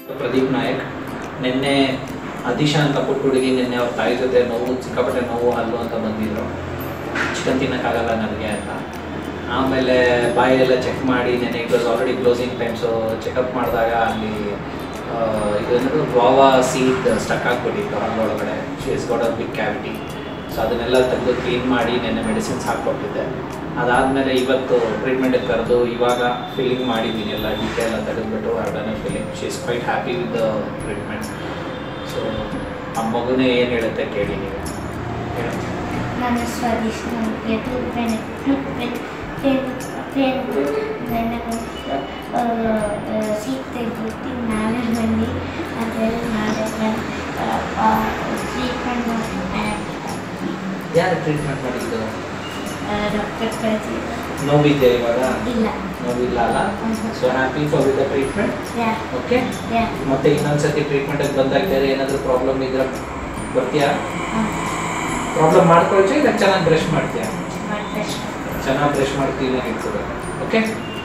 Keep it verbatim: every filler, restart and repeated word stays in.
ಪ್ರದೀಪ್ ನಾಯಕ್. ನಿನ್ನೆ ಅದಿಶಾ ಅಂತ ಪುಟ್ಟ ಹುಡುಗಿ ನಿನ್ನೆ ಅವ್ರ ತಾಯಿ ಜೊತೆ ನೋವು ಸಿಕ್ಕಾಪಟ್ಟೆ ನೋವು ಹಲ್ಲು ಅಂತ ಬಂದಿದ್ರು. ಚಿಕನ್ ತಿನ್ನೋಕ್ಕಾಗಲ್ಲ ನನಗೆ ಅಂತ. ಆಮೇಲೆ ಬಾಯೆಲ್ಲ ಚೆಕ್ ಮಾಡಿ ನೆನ್ನೆ it was already closing time. So checkup ಮಾಡಿದಾಗ ಅಲ್ಲಿ ಇದನ್ನು ಗ್ವಾವಾ ಸೀಡ್ ಸ್ಟಕ್ ಆಗಿಬಿಟ್ಟಿತ್ತು ಹಲ್ಲೊಳಗಡೆ. She is got a big cavity. So ಅದನ್ನೆಲ್ಲ ತೆಗೆದು ಕ್ಲೀನ್ ಮಾಡಿ ನೆನ್ನೆ ಮೆಡಿಸಿನ್ಸ್ ಹಾಕ್ಕೊಟ್ಟಿದ್ದೆ. ಅದಾದಮೇಲೆ ಇವತ್ತು ಟ್ರೀಟ್ಮೆಂಟಿಗೆ ಕರೆದು ಇವಾಗ ಫಿಲ್ಲಿಂಗ್ ಮಾಡಿದ್ದೀನಿ. ಎಲ್ಲ ಡೀಟೇಲ್ ಎಲ್ಲ ತೆಗೆದುಬಿಟ್ಟು ಅರ್ಡನೇ filling. She is quite happy with the treatment. So ಆ ಮಗುನೇ ಏನು ಹೇಳುತ್ತೆ ಕೇಳಿ ನೀವು. ನಾನು ಸ್ವಾದಿಷ್ಟ ಸೀಟ್ ತೆಗೆದುಬಿಟ್ಟು ನಾಳೆ ಬನ್ನಿ ಅದೆಲ್ಲ ನಾಳೆ ಟ್ರೀಟ್ಮೆಂಟ್ ಮಾಡಿ. ಯಾರು ಟ್ರೀಟ್ಮೆಂಟ್ ಮಾಡಿದ್ದು? ಡಾಕ್ಟರ್ ಕಳಿಸಿ. ನೋವಿದ್ದೆ ಇವಾಗ? ಇಲ್ಲ, ನೋವಿಲ್ಲ ಅಲ್ಲ. So happy for with the treatment. Okay. ಮತ್ತೆ ಇನ್ನೊಂದ್ಸತಿ ಟ್ರೀಟ್ಮೆಂಟಿಗೆ ಬಂದಾಗ ಬೇರೆ ಏನಾದರೂ ಪ್ರಾಬ್ಲಮ್ ಇದ್ರೆ ಬರ್ತೀಯಾ? ಪ್ರಾಬ್ಲಮ್ ಮಾಡ್ಕೊಳ್ತೀಯ ಇಲ್ಲ ಚೆನ್ನಾಗಿ ಬ್ರಷ್ ಮಾಡ್ತೀಯಾ? ಚೆನ್ನಾಗಿ ಬ್ರಷ್ ಮಾಡ್ತೀವಿ ಇರ್ತದೆ. ಓಕೆ.